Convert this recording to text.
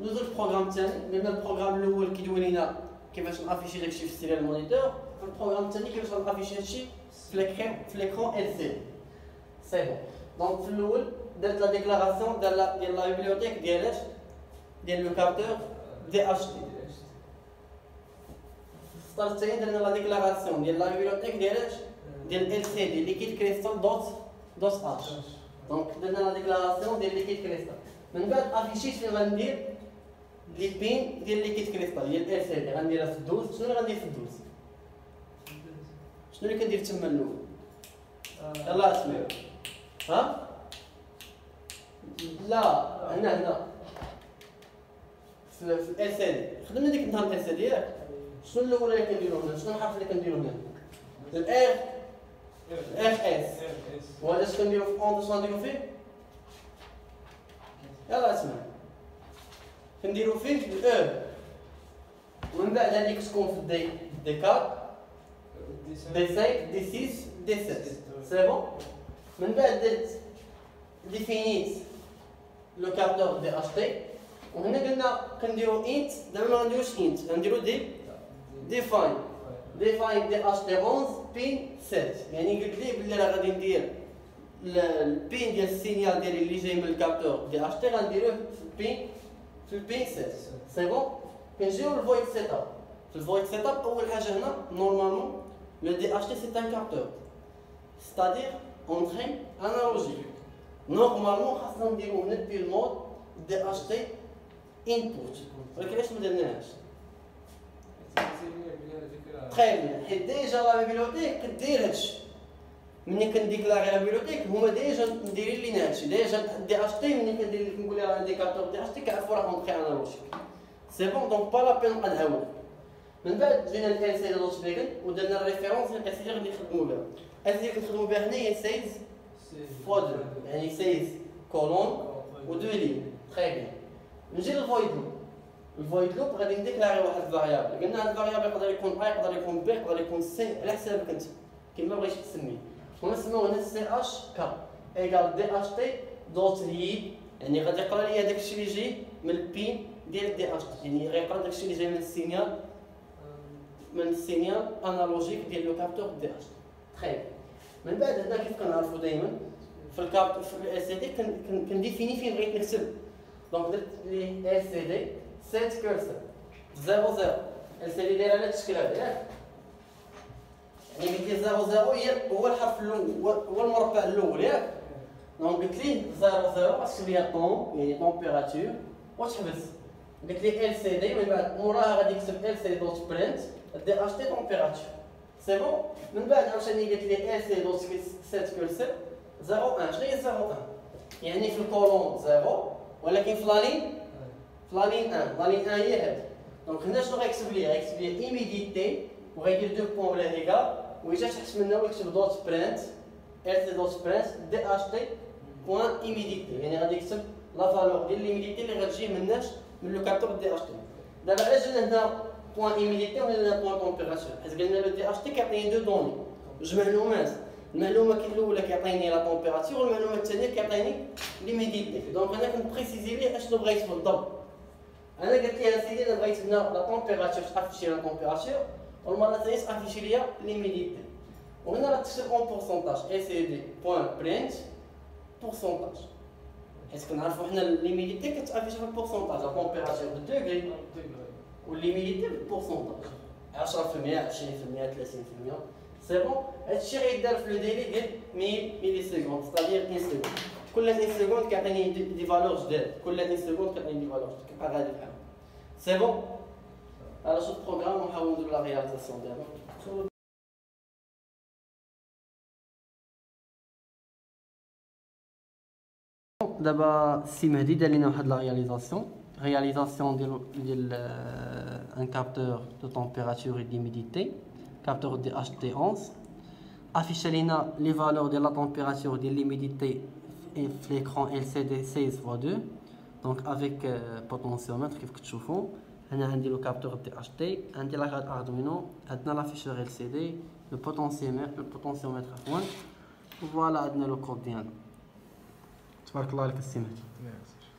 ندوزو للبروغرام الثاني. قلنا البروغرام الاول كيدوي لينا كيفاش نافيشي داكشي في السيريال مونيتور. في البروغرام الثاني كيفاش نافيشي هادشي في l'écran LCD. سي بون. دونك في الاول درت لا ديكلاراسيون ديال لا بيبليوتيك ديال ديال لو كابتور دي اش تي. السطر الثاني درنا لا ديكلاراسيون ديال لا بيبليوتيك ديال ال سي دي ليكيد كريستال دوت اش. دونك درنا لا ديكلاراسيون ديال ليكيد كريستال. من بعد افيشيت فين غندير لي بين ديال ليكيد كريستال ديال ال سي دي. غنديرها في الدوز. شنو اللي غندير في الدوز؟ شنو اللي كندير تما الاول؟ يلاه اسمعوا. ها؟ لا هنا في ال سي دي. خدمنا ديك النهار ال سي دي ياك؟ شنو الاول اللي كنديرو هنا؟ شنو الحرف اللي كنديرو هنا؟ الار اس. وهذا اش كنديرو في اون؟ شنو غنديرو فيه؟ يلاه اسمع. كنديرو فيه الاو. ومن بعد هذيك تكون في دي 4 دي 5 دي 6 دي 7. سي بون. من بعد درت ديفينيت لو كابتور دي اش تي. وهنا قلنا كنديرو انت. دابا ما غنديروش انت، غنديرو ديفاين دي اش تي 11 بين 7. يعني قلت ليه بلي راه غادي ندير البين ديال السينيال ديالي اللي جاي من الكابتور دي اش تي غنديروه في البين 7. سي بون. كنجيو للفويد سيت اب. في الفويد سيت اب اول حاجه هنا نورمالمون لو دي اش تي سي ان كابتور ستادير اونتري انالوجيك. نورمالمون خاصنا نديرو هنا في المود دي اش تي انبوت. ولكن علاش ما درناهاش؟ تخيل حيت ديجا لا بيبليوتيك كدير هادشي. ملي كنديكلاغي لا بيبليوتيك هما ديجا مديرين لينا هادشي. ديجا دي اش تي ملي كندير كنقول لها عندي كابتور دي اش تي كيعرفوا راه اونتري انالوجيك. سي بون. دونك با لا بين نبقى نعاود. من بعد جينا ل سي دوت سبيكن ودرنا الريفيرونس ديال الاسئله اللي نخدموا بها. الاسئله اللي كنخدموا بها هنا هي 16 فوا 2 يعني 16 كولون و 2 لين. تري بيان. نجي للفويد لوب. الفويد لوب غادي نديكلاغي واحد الفاريابل. قلنا هاد الفاريابل يقدر يكون اي يقدر يكون بي يقدر يكون سي على حسابك انت كيما بغيتي تسميه. ونسميو هنا سي اش كا ايكال دي اش تي دوت ريد. يعني غادي يقرا لي داكشي اللي جاي من البين ديال دي اش تي. يعني غيقرا داكشي اللي جاي من السينيال انالوجيك ديال لو كابتور دي اش تي. تري. من بعد هنا كيف كنعرفوا دائما في الكابتور في ال سي دي كنديفيني فين بغيت نكتب. دونك درت لي ال سي دي سيت كورسر 00. ال سي دي دايره على التشكيل هذا ياك؟ يعني قلت لي 00 هو الحرف الاول هو المربع الاول ياك؟ دونك قلت ليه 00 غتكتب لي طون يعني طومبيراتور وتحبس. قلت لي ال سي دي من بعد موراها غادي نكتب ال سي دوت برينت دي اش تي طومبيراتور. سي بون. من بعد عاوتاني قلت لي ال سي دوت سيت كورسر 01. شنو هي 01؟ يعني في الكولون 0 ولكن في لالين 1. لالين 1 هي هاد. دونك هنا شنو غيكتب لي؟ غيكتب لي ايميديتي وغيدير دو بوان ولا ريغال ويجي تحت منها ويكتب دوت برينت ال سي دوت برينت دي اش تي بوان ايميديتي. يعني غادي يكتب لا فالور ديال ليميديتي اللي غتجي من لو كابتور دي اش تي. دابا علاش جينا هنا بوان ايميديتي ولا هنا بوان كومبيراسيون؟ حيت قلنا لو دي اش تي كيعطيني دو دوني جوج معلومات. المعلومه الاولى كيعطيني لا طومبيراتور والمعلومه الثانيه كيعطيني ليميديتي. دونك انا كنبريسيزي ليه اشنو بغيت بالضبط. انا قلت ليه اسيدي انا بغيت هنا لا طومبيراتور تافيشي لا طومبيراتور والمره الثانيه تافيشي ليا ليميديتي. وهنا راه تكتب اون بورسونتاج اي سي دي بوان برينت بورسونتاج. حيت كنعرفوا حنا ليميديتي كتافيشي في البورسونتاج. لا طومبيراتور بالدوغري والليميديتي بالبورسونتاج 10% 20% 30%. سي بون. هادشي غيدار في لو ديلي ديال 1000 ملي سكوند ستادير 1 سكوند. كل 1 سكوند كيعطيني دي فالور جداد. كل 1 سكوند كيعطيني دي فالور جداد. كيبقى غادي بحال. سي بون. على شوف البروغرام ونحاول نديرو لا رياليزاسيون دابا. دابا السي مهدي دار لينا واحد لا رياليزاسيون ديال ان كابتور دو طومبيراتور اي ديميديتي كابتور دي اش تي 11 افيش لينا لي فالور ديال لا طومبيراتور ديال ليميديتي في ليكرون ال سي دي 16 فوا 2 دونك افيك بوتونسيومتر كيف كتشوفوا. هنا عندي لو كابتور دي اش تي عندي لا كارت اردوينو عندنا لافيشور ال سي دي لو بوتونسيومتر عفوا فوالا عندنا لو كود ديالنا. تبارك الله عليك السي مهدي.